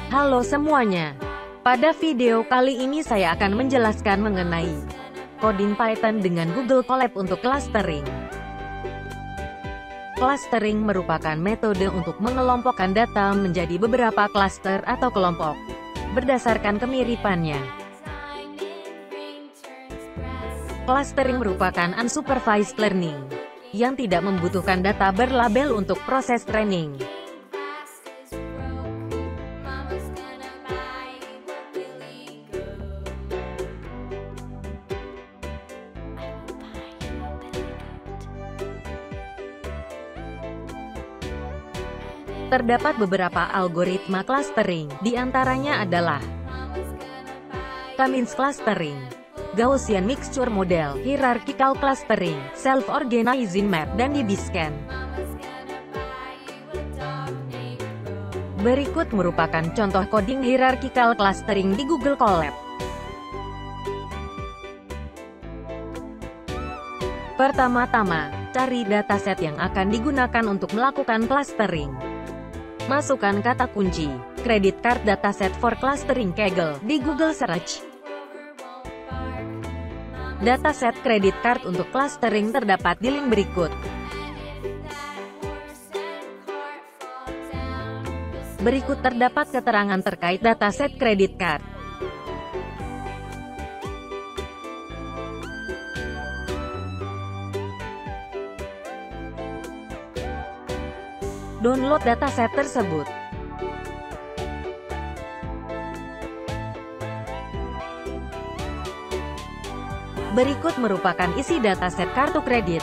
Halo semuanya. Pada video kali ini saya akan menjelaskan mengenai coding Python dengan Google Colab untuk clustering. Clustering merupakan metode untuk mengelompokkan data menjadi beberapa cluster atau kelompok berdasarkan kemiripannya. Clustering merupakan unsupervised learning yang tidak membutuhkan data berlabel untuk proses training. Terdapat beberapa algoritma clustering, di antaranya adalah K-means clustering, Gaussian mixture model, hierarchical clustering, self-organizing map, dan DB-scan. Berikut merupakan contoh coding hierarchical clustering di Google Colab. Pertama-tama, cari dataset yang akan digunakan untuk melakukan clustering. Masukkan kata kunci credit card dataset for clustering Kaggle di Google Search. Dataset credit card untuk clustering terdapat di link berikut. Berikut terdapat keterangan terkait dataset credit card. Download dataset tersebut. Berikut merupakan isi dataset kartu kredit.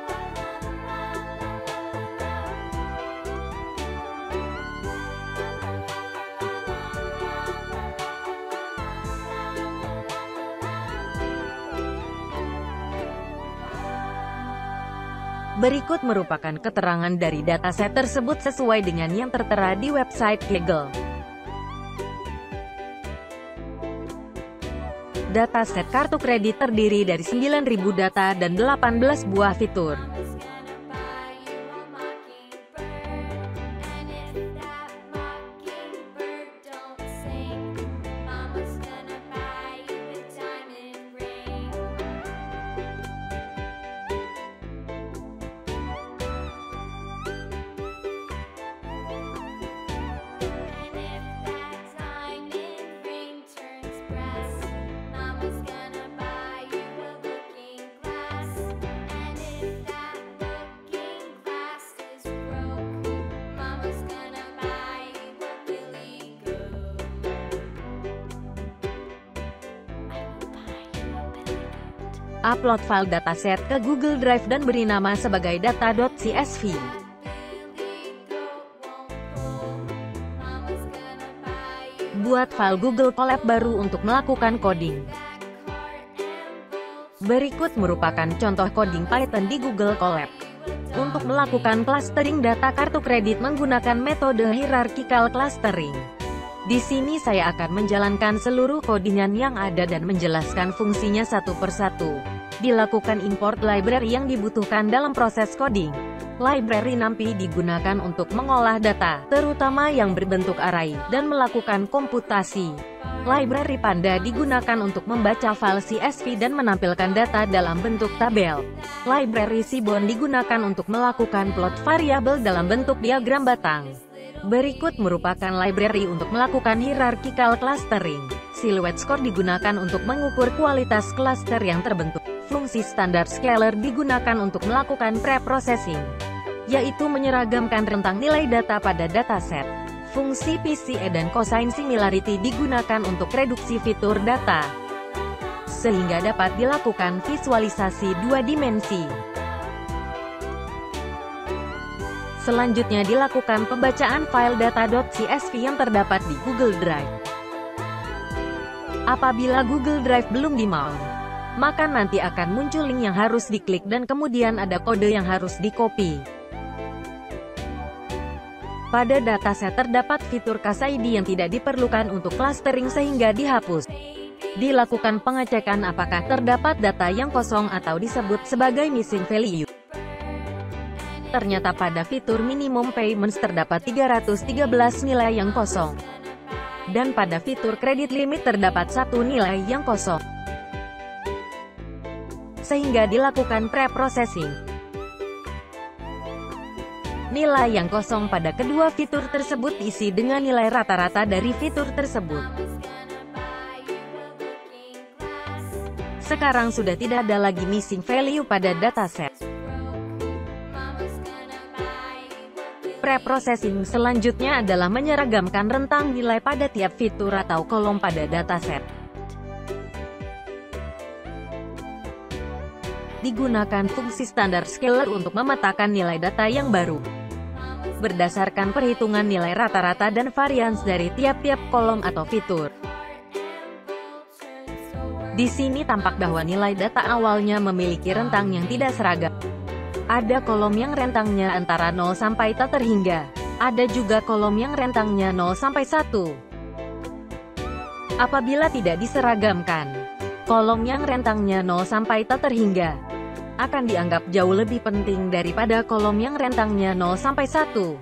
Berikut merupakan keterangan dari dataset tersebut sesuai dengan yang tertera di website Kaggle. Dataset kartu kredit terdiri dari 9.000 data dan 18 buah fitur. Upload file dataset ke Google Drive dan beri nama sebagai data.csv. Buat file Google Colab baru untuk melakukan coding. Berikut merupakan contoh coding Python di Google Colab. Untuk melakukan clustering data kartu kredit menggunakan metode hierarchical clustering. Di sini saya akan menjalankan seluruh codingan yang ada dan menjelaskan fungsinya satu persatu. Dilakukan import library yang dibutuhkan dalam proses coding. Library NumPy digunakan untuk mengolah data, terutama yang berbentuk array, dan melakukan komputasi. Library Panda digunakan untuk membaca file CSV dan menampilkan data dalam bentuk tabel. Library Seaborn digunakan untuk melakukan plot variabel dalam bentuk diagram batang. Berikut merupakan library untuk melakukan hierarchical clustering. Silhouette Score digunakan untuk mengukur kualitas cluster yang terbentuk. Fungsi standar scalar digunakan untuk melakukan pre-processing, yaitu menyeragamkan rentang nilai data pada dataset. Fungsi PCA dan cosine similarity digunakan untuk reduksi fitur data, sehingga dapat dilakukan visualisasi dua dimensi. Selanjutnya dilakukan pembacaan file data.csv yang terdapat di Google Drive. Apabila Google Drive belum di-mount, maka nanti akan muncul link yang harus diklik dan kemudian ada kode yang harus di-copy. Pada dataset terdapat fitur Case ID yang tidak diperlukan untuk clustering sehingga dihapus. Dilakukan pengecekan apakah terdapat data yang kosong atau disebut sebagai missing value. Ternyata pada fitur minimum payments terdapat 313 nilai yang kosong. Dan pada fitur kredit limit terdapat satu nilai yang kosong, sehingga dilakukan pre-processing. Nilai yang kosong pada kedua fitur tersebut diisi dengan nilai rata-rata dari fitur tersebut. Sekarang sudah tidak ada lagi missing value pada dataset. Pre-processing selanjutnya adalah menyeragamkan rentang nilai pada tiap fitur atau kolom pada dataset. Digunakan fungsi standar scaler untuk memetakan nilai data yang baru berdasarkan perhitungan nilai rata-rata dan varians dari tiap-tiap kolom atau fitur. Di sini tampak bahwa nilai data awalnya memiliki rentang yang tidak seragam. Ada kolom yang rentangnya antara 0 sampai tak terhingga. Ada juga kolom yang rentangnya 0 sampai 1. Apabila tidak diseragamkan, kolom yang rentangnya 0 sampai tak terhingga akan dianggap jauh lebih penting daripada kolom yang rentangnya 0 sampai 1.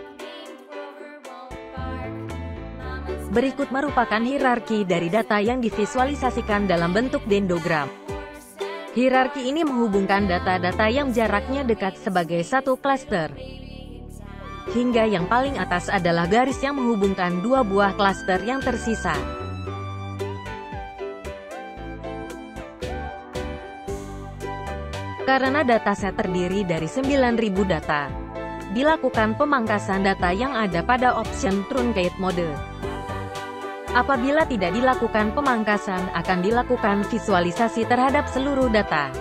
Berikut merupakan hierarki dari data yang divisualisasikan dalam bentuk dendrogram. Hierarki ini menghubungkan data-data yang jaraknya dekat sebagai satu klaster. Hingga yang paling atas adalah garis yang menghubungkan dua buah klaster yang tersisa. Karena dataset terdiri dari 9.000 data, dilakukan pemangkasan data yang ada pada option truncate mode. Apabila tidak dilakukan pemangkasan, akan dilakukan visualisasi terhadap seluruh data.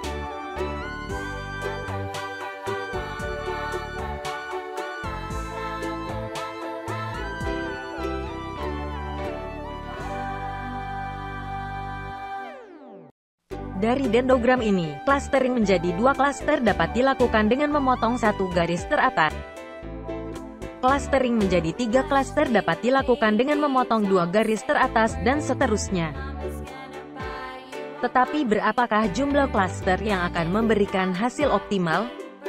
Dari dendrogram ini, clustering menjadi dua klaster dapat dilakukan dengan memotong satu garis teratas. Clustering menjadi 3 klaster dapat dilakukan dengan memotong 2 garis teratas dan seterusnya. Tetapi berapakah jumlah klaster yang akan memberikan hasil optimal?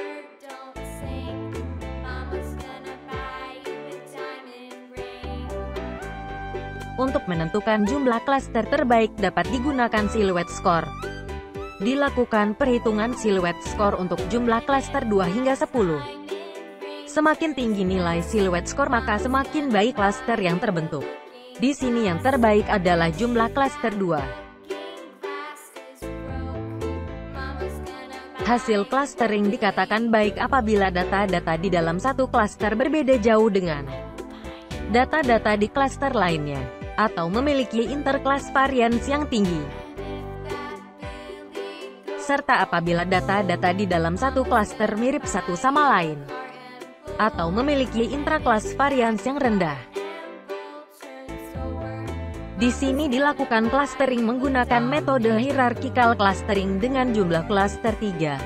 Untuk menentukan jumlah klaster terbaik dapat digunakan silhouette score. Dilakukan perhitungan silhouette score untuk jumlah klaster 2 hingga 10. Semakin tinggi nilai silhouette score maka semakin baik klaster yang terbentuk. Di sini yang terbaik adalah jumlah klaster 2. Hasil clustering dikatakan baik apabila data-data di dalam satu klaster berbeda jauh dengan data-data di klaster lainnya, atau memiliki interclass variance yang tinggi. Serta apabila data-data di dalam satu klaster mirip satu sama lain, atau memiliki intraclass variance yang rendah. Di sini dilakukan clustering menggunakan metode hierarchical clustering dengan jumlah klaster 3.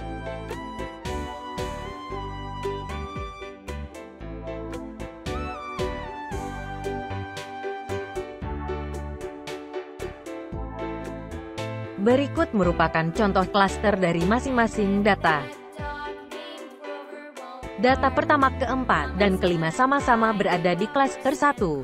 Berikut merupakan contoh klaster dari masing-masing data. Data pertama, keempat, dan kelima sama-sama berada di klaster 1.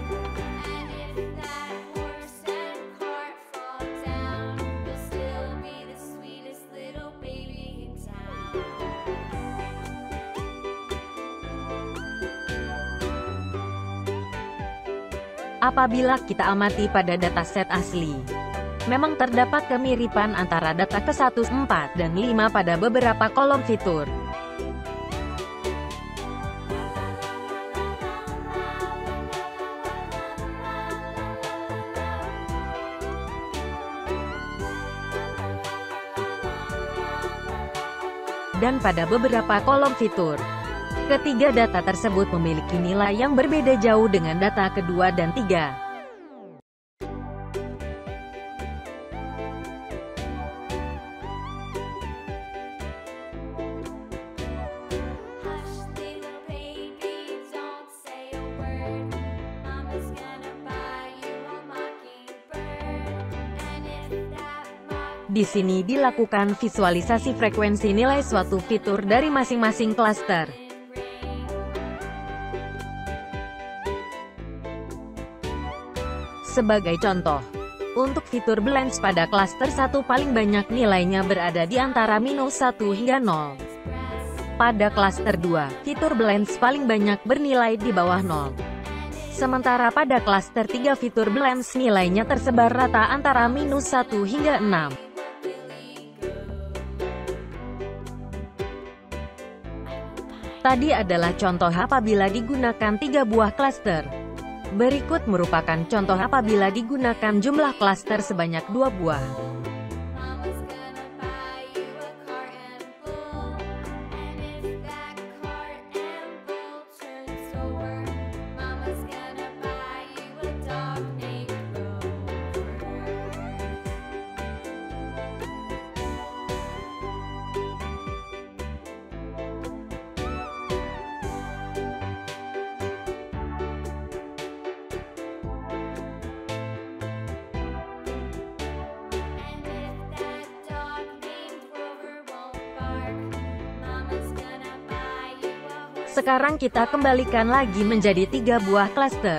Apabila kita amati pada dataset asli, memang terdapat kemiripan antara data ke-1, 4, dan 5 pada beberapa kolom fitur. Dan pada beberapa kolom fitur, ketiga data tersebut memiliki nilai yang berbeda jauh dengan data kedua dan 3. Di sini dilakukan visualisasi frekuensi nilai suatu fitur dari masing-masing klaster. Sebagai contoh, untuk fitur Blends pada klaster 1 paling banyak nilainya berada di antara -1 hingga 0. Pada klaster 2, fitur Blends paling banyak bernilai di bawah 0. Sementara pada klaster 3 fitur Blends nilainya tersebar rata antara -1 hingga 6. Tadi adalah contoh apabila digunakan 3 buah klaster. Berikut merupakan contoh apabila digunakan jumlah klaster sebanyak 2 buah. Sekarang kita kembalikan lagi menjadi 3 buah klaster.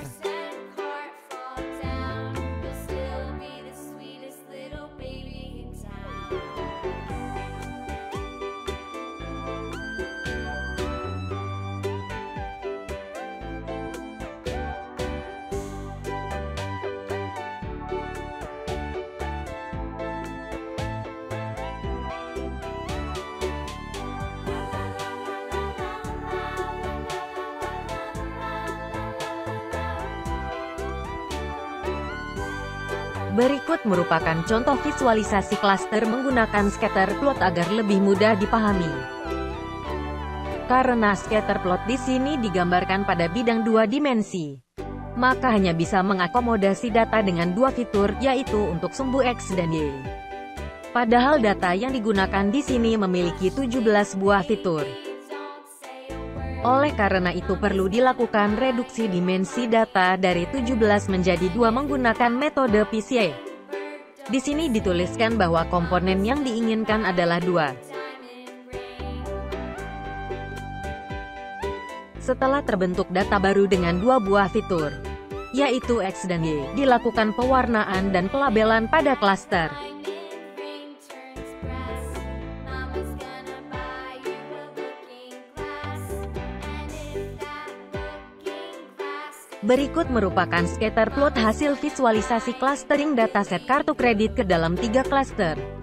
Berikut merupakan contoh visualisasi klaster menggunakan scatter plot agar lebih mudah dipahami. Karena scatter plot di sini digambarkan pada bidang 2 dimensi, maka hanya bisa mengakomodasi data dengan 2 fitur, yaitu untuk sumbu X dan Y. Padahal data yang digunakan di sini memiliki 17 buah fitur. Oleh karena itu perlu dilakukan reduksi dimensi data dari 17 menjadi 2 menggunakan metode PCA. Di sini dituliskan bahwa komponen yang diinginkan adalah 2. Setelah terbentuk data baru dengan 2 buah fitur, yaitu X dan Y, dilakukan pewarnaan dan pelabelan pada klaster. Berikut merupakan scatter plot hasil visualisasi clustering dataset kartu kredit ke dalam 3 klaster.